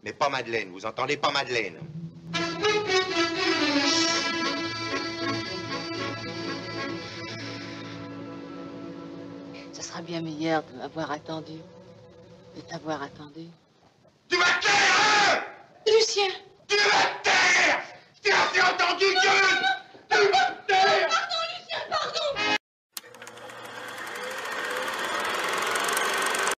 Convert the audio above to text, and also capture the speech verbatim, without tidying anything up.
Mais pas Madeleine, vous entendez, pas Madeleine. Ça sera bien meilleur de m'avoir attendu, de t'avoir attendu. Tu vas te taire, hein? Lucien! Tu vas te taire! Tu as entendu?